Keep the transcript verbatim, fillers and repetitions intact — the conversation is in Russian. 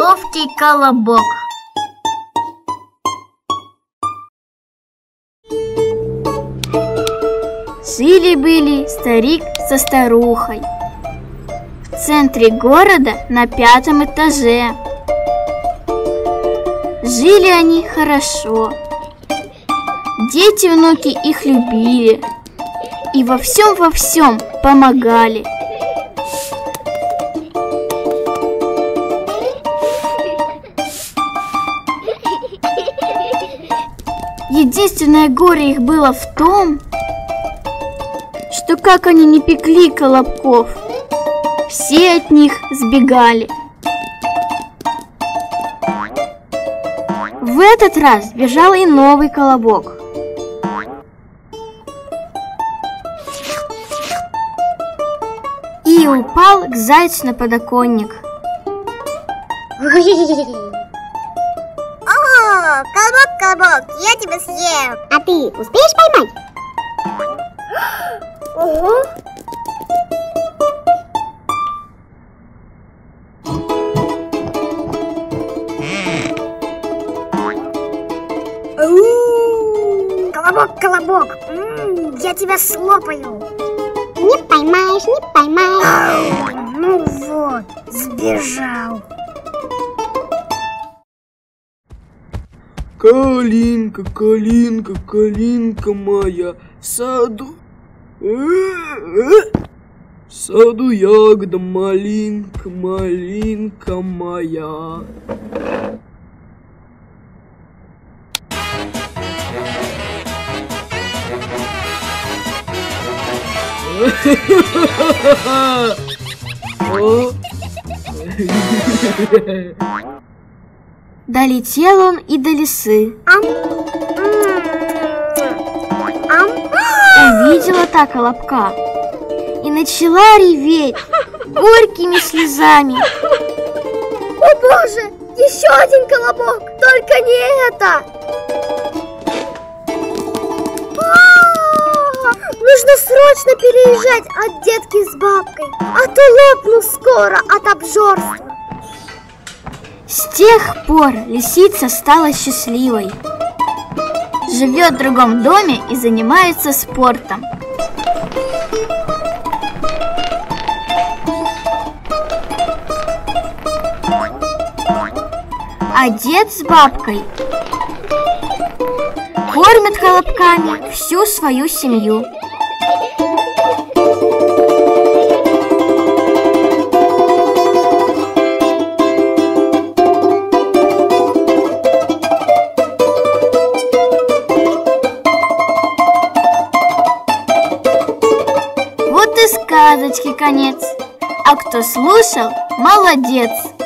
Ловкий колобок. Жили-были старик со старухой в центре города на пятом этаже. Жили они хорошо. Дети, внуки их любили и во всем во всем помогали. Единственное горе их было в том, что как они не пекли колобков, все от них сбегали. В этот раз бежал и новый колобок. И упал к зайцу на подоконник. О, колобок, колобок, я тебя съем. А ты успеешь поймать? Ого. Колобок, колобок, м-м, я тебя слопаю. Не поймаешь, не поймаешь. Ау, ну вот, сбежал. Калинка, калинка, калинка моя, в саду, в саду ягода малинка, малинка моя. Долетел он и до лисы. Ам. Ам. Увидела та колобка и начала реветь горькими слезами. О боже, еще один колобок, только не это! Нужно срочно переезжать от детки с бабкой, а то лопну скоро от обжорства. С тех пор лисица стала счастливой. Живет в другом доме и занимается спортом. А дед с бабкой кормят колобками всю свою семью. Вот и сказочки конец. А кто слушал, молодец.